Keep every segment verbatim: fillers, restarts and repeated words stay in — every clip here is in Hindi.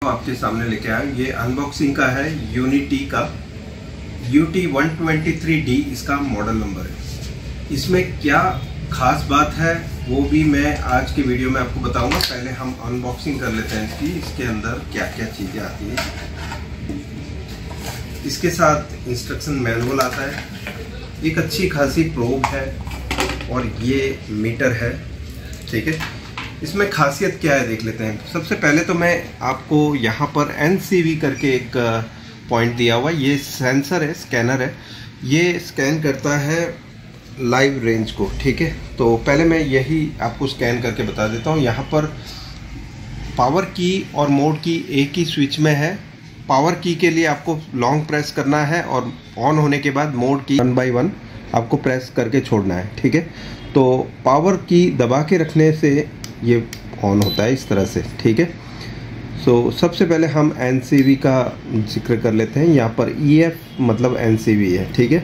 आपके सामने लेके आया, ये अनबॉक्सिंग का है यूनिटी का U T one twenty three D इसका मॉडल नंबर है। इसमें क्या खास बात है वो भी मैं आज के वीडियो में आपको बताऊंगा। पहले हम अनबॉक्सिंग कर लेते हैं इसकी, इसके अंदर क्या क्या चीज़ें आती हैं। इसके साथ इंस्ट्रक्शन मैनुअल आता है, एक अच्छी खासी प्रोब है और ये मीटर है। ठीक है, इसमें खासियत क्या है देख लेते हैं। सबसे पहले तो मैं आपको यहाँ पर एन सी वी करके एक पॉइंट दिया हुआ, ये सेंसर है, स्कैनर है, ये स्कैन करता है लाइव रेंज को। ठीक है, तो पहले मैं यही आपको स्कैन करके बता देता हूँ। यहाँ पर पावर की और मोड की एक ही स्विच में है। पावर की के लिए आपको लॉन्ग प्रेस करना है और ऑन होने के बाद मोड की वन बाय वन आपको प्रेस करके छोड़ना है। ठीक है, तो पावर की दबा के रखने से ये ऑन होता है इस तरह से। ठीक है, सो so, सबसे पहले हम एन सी वी का जिक्र कर लेते हैं। यहाँ पर ई एफ मतलब एन सी वी है। ठीक है,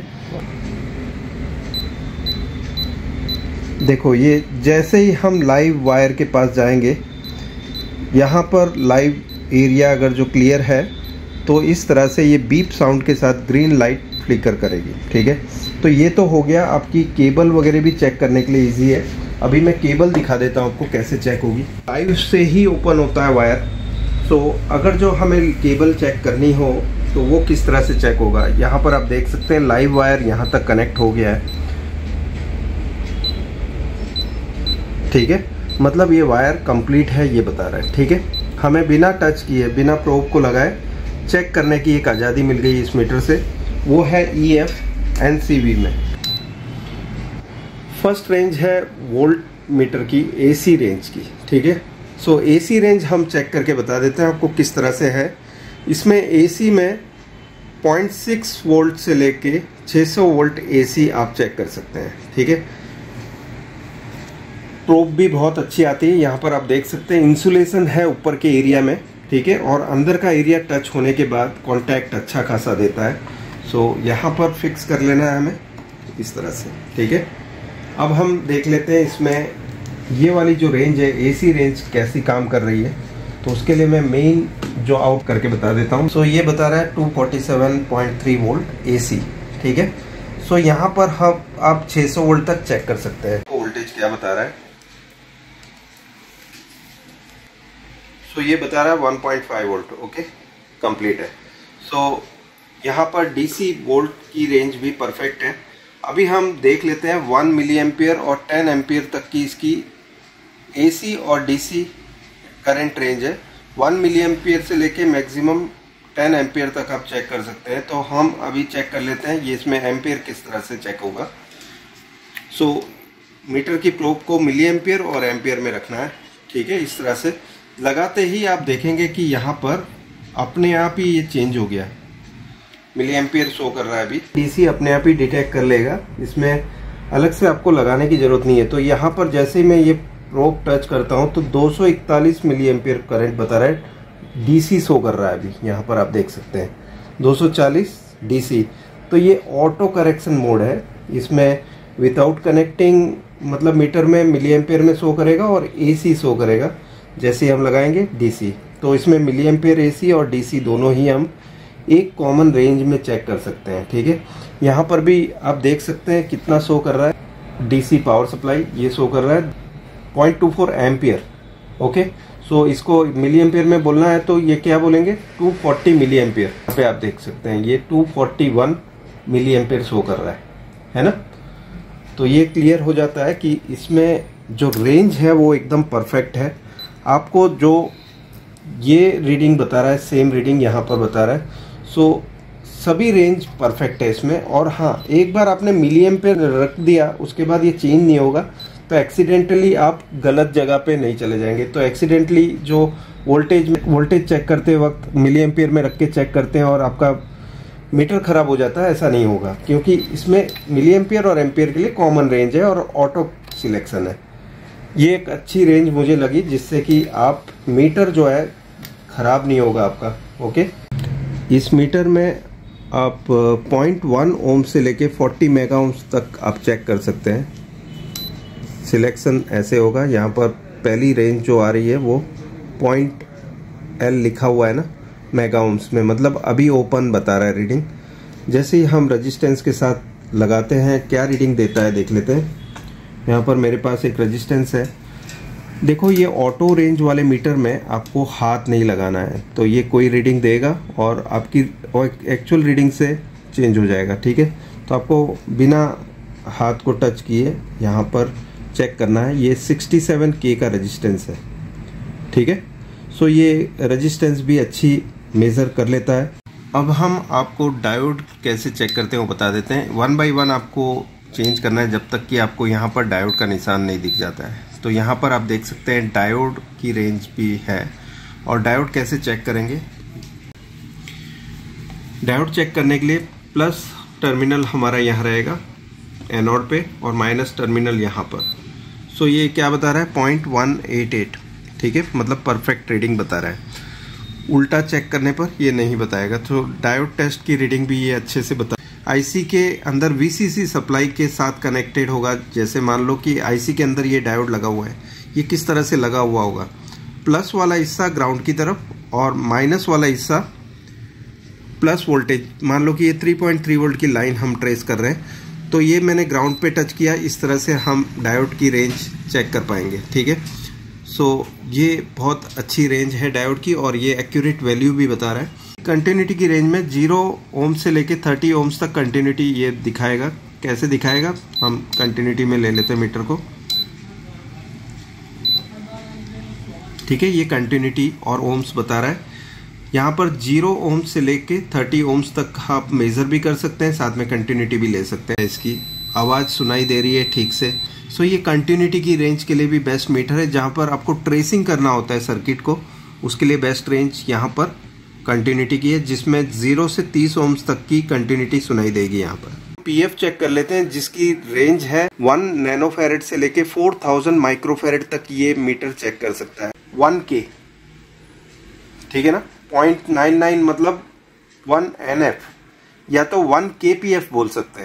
देखो ये जैसे ही हम लाइव वायर के पास जाएंगे, यहाँ पर लाइव एरिया अगर जो क्लियर है तो इस तरह से ये बीप साउंड के साथ ग्रीन लाइट फ्लिकर करेगी। ठीक है, तो ये तो हो गया। आपकी केबल वगैरह भी चेक करने के लिए इजी है। अभी मैं केबल दिखा देता हूँ आपको कैसे चेक होगी। लाइव से ही ओपन होता है वायर, तो अगर जो हमें केबल चेक करनी हो तो वो किस तरह से चेक होगा। यहाँ पर आप देख सकते हैं लाइव वायर यहाँ तक कनेक्ट हो गया है। ठीक है, मतलब ये वायर कंप्लीट है ये बता रहा है। ठीक है, हमें बिना टच किए बिना प्रोब को लगाए चेक करने की एक आज़ादी मिल गई इस मीटर से, वो है E F N C V में। फर्स्ट रेंज है वोल्ट मीटर की, ए सी रेंज की। ठीक है, सो ए सी रेंज हम चेक करके बता देते हैं आपको किस तरह से है। इसमें ए सी में पॉइंट सिक्स वोल्ट से लेके छह सौ वोल्ट ए सी आप चेक कर सकते हैं। ठीक है, प्रोब भी बहुत अच्छी आती है। यहाँ पर आप देख सकते हैं इंसुलेशन है ऊपर के एरिया में। ठीक है, और अंदर का एरिया टच होने के बाद कांटेक्ट अच्छा खासा देता है। सो यहाँ पर फिक्स कर लेना है हमें इस तरह से। ठीक है, अब हम देख लेते हैं इसमें ये वाली जो रेंज है ए सी रेंज कैसी काम कर रही है। तो उसके लिए मैं मेन जो आउट करके बता देता हूँ। सो ये बता रहा है two forty seven point three volt A C. ठीक है, सो यहाँ पर हम आप छह सौ वोल्ट तक चेक कर सकते हैं। वोल्टेज क्या बता रहा है, सो ये बता रहा है one point five volt. Okay, complete है। सो यहाँ पर डी सी वोल्ट की रेंज भी परफेक्ट है। अभी हम देख लेते हैं वन मिली एम्पियर और टेन एम्पियर तक की इसकी ए सी और डी सी करंट रेंज है। वन मिली एम्पियर से लेके मैक्सिमम टेन एम्पियर तक आप चेक कर सकते हैं। तो हम अभी चेक कर लेते हैं ये इसमें एम्पियर किस तरह से चेक होगा। सो मीटर की प्रोब को मिली एम्पियर और एम्पियर में रखना है। ठीक है, इस तरह से लगाते ही आप देखेंगे कि यहाँ पर अपने आप ही ये चेंज हो गया, मिली एम्पियर शो कर रहा है। अभी डीसी अपने आप ही डिटेक्ट कर लेगा, इसमें अलग से आपको लगाने की जरूरत नहीं है। तो यहाँ पर जैसे ही मैं ये प्रोब टच करता हूँ तो दो सौ इकतालीस मिली एम्पियर करंट बता रहा है, डीसी शो कर रहा है। अभी यहाँ पर आप देख सकते हैं दो सौ चालीस डीसी। तो ये ऑटो करेक्शन मोड है, इसमें विदाउट कनेक्टिंग मतलब मीटर में मिली एम्पियर में शो करेगा और एसी शो करेगा। जैसे ही हम लगाएंगे डीसी, तो इसमें मिली एम्पियर एसी और डीसी दोनों ही हम एक कॉमन रेंज में चेक कर सकते हैं। ठीक है, यहाँ पर भी आप देख सकते हैं कितना शो कर रहा है। डीसी पावर सप्लाई ये शो कर रहा है point two four ampere. Okay, so इसको मिली एम्पियर में बोलना है तो ये क्या बोलेंगे, टू फोर्टी मिली एम्पियर। यहाँ पे आप देख सकते हैं ये two forty one milli ampere show कर रहा है, है ना। तो ये क्लियर हो जाता है कि इसमें जो रेंज है वो एकदम परफेक्ट है। आपको जो ये रीडिंग बता रहा है सेम रीडिंग यहाँ पर बता रहा है। सो सभी रेंज परफेक्ट है इसमें। और हाँ, एक बार आपने मिली एम्पियर रख दिया उसके बाद ये चेंज नहीं होगा तो एक्सीडेंटली आप गलत जगह पे नहीं चले जाएंगे। तो एक्सीडेंटली जो वोल्टेज वोल्टेज चेक करते वक्त मिली एम्पियर में रख के चेक करते हैं और आपका मीटर खराब हो जाता है, ऐसा नहीं होगा, क्योंकि इसमें मिली एम्पियर और एम्पियर के लिए कॉमन रेंज है और ऑटो सिलेक्शन है। ये एक अच्छी रेंज मुझे लगी जिससे कि आप मीटर जो है ख़राब नहीं होगा आपका। ओके, इस मीटर में आप पॉइंट वन ओम से लेके फोर्टी मेगा ओम्स तक आप चेक कर सकते हैं। सिलेक्शन ऐसे होगा, यहाँ पर पहली रेंज जो आ रही है वो पॉइंट एल लिखा हुआ है ना मेगा ओम्स में, मतलब अभी ओपन बता रहा है रीडिंग। जैसे ही हम रेजिस्टेंस के साथ लगाते हैं क्या रीडिंग देता है देख लेते हैं। यहाँ पर मेरे पास एक रेजिस्टेंस है, देखो ये ऑटो रेंज वाले मीटर में आपको हाथ नहीं लगाना है, तो ये कोई रीडिंग देगा और आपकी एक्चुअल रीडिंग से चेंज हो जाएगा। ठीक है, तो आपको बिना हाथ को टच किए यहाँ पर चेक करना है। ये सिक्सटी सेवन के का रेजिस्टेंस है। ठीक है, सो ये रेजिस्टेंस भी अच्छी मेज़र कर लेता है। अब हम आपको डायोड कैसे चेक करते हैं वो बता देते हैं। वन बाय वन आपको चेंज करना है जब तक कि आपको यहाँ पर डायोड का निशान नहीं दिख जाता है। तो यहाँ पर आप देख सकते हैं डायोड की रेंज भी है। और डायोड कैसे चेक करेंगे, डायोड चेक करने के लिए प्लस टर्मिनल हमारा यहाँ रहेगा एनोड पे और माइनस टर्मिनल यहाँ पर। सो ये क्या बता रहा है, पॉइंट वन एट एट। ठीक है, मतलब परफेक्ट रीडिंग बता रहा है। उल्टा चेक करने पर ये नहीं बताएगा। तो डायोड टेस्ट की रीडिंग भी ये अच्छे से बता। आईसी के अंदर वीसीसी सप्लाई के साथ कनेक्टेड होगा। जैसे मान लो कि आईसी के अंदर ये डायोड लगा हुआ है, ये किस तरह से लगा हुआ होगा, प्लस वाला हिस्सा ग्राउंड की तरफ और माइनस वाला हिस्सा प्लस वोल्टेज। मान लो कि ये थ्री पॉइंट थ्री वोल्ट की लाइन हम ट्रेस कर रहे हैं, तो ये मैंने ग्राउंड पे टच किया। इस तरह से हम डायोड की रेंज चेक कर पाएंगे। ठीक है, सो so, ये बहुत अच्छी रेंज है डायोड की और ये एक्यूरेट वैल्यू भी बता रहा है। कंटिन्यूटी की रेंज में जीरो ओम से लेके थर्टी ओम्स तक कंटिन्यूटी ये दिखाएगा। कैसे दिखाएगा, हम कंटिन्यूटी में ले लेते हैं मीटर को। ठीक है, ये कंटिन्यूटी और ओम्स बता रहा है। यहाँ पर जीरो ओम्स से लेके थर्टी ओम्स तक आप मेजर भी कर सकते हैं, साथ में कंटिन्यूटी भी ले सकते हैं। इसकी आवाज़ सुनाई दे रही है ठीक से। सो ये कंटिन्यूटी की रेंज के लिए भी बेस्ट मीटर है। जहाँ पर आपको ट्रेसिंग करना होता है सर्किट को, उसके लिए बेस्ट रेंज यहाँ पर कंटिन्यूटी की है, जिसमें जीरो से तीस ओम्स तक की कंटिन्यूटी सुनाई देगी। यहाँ पर पीएफ चेक कर लेते हैं, जिसकी रेंज है वन नैनोफैरेड से लेके फोर थाउजेंड माइक्रोफैरेड तक ये मीटर चेक कर सकता है। वन के, ठीक है ना, पॉइंट नाइन नाइन मतलब वन एन एफ या तो वन के पी एफ बोल सकते हैं।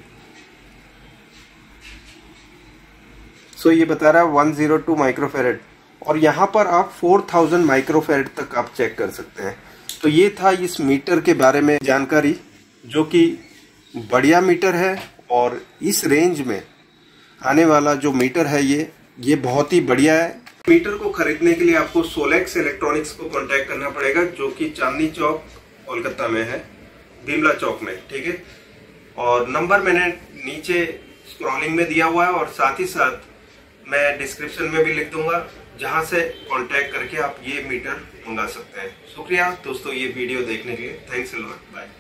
सो so, ये बता रहा है वन जीरो टू माइक्रोफैरेड और यहाँ पर आप फोर थाउजेंड माइक्रोफैरेड तक आप चेक कर सकते हैं। तो ये था इस मीटर के बारे में जानकारी, जो कि बढ़िया मीटर है और इस रेंज में आने वाला जो मीटर है ये ये बहुत ही बढ़िया है। मीटर को खरीदने के लिए आपको सोलेक्स इलेक्ट्रॉनिक्स को कांटेक्ट करना पड़ेगा, जो कि चांदनी चौक कोलकाता में है, भीमला चौक में। ठीक है, और नंबर मैंने नीचे स्क्रॉलिंग में दिया हुआ है और साथ ही साथ मैं डिस्क्रिप्शन में भी लिख दूंगा, जहां से कांटेक्ट करके आप ये मीटर मंगा सकते हैं। शुक्रिया दोस्तों ये वीडियो देखने के लिए। Thanks a lot, bye.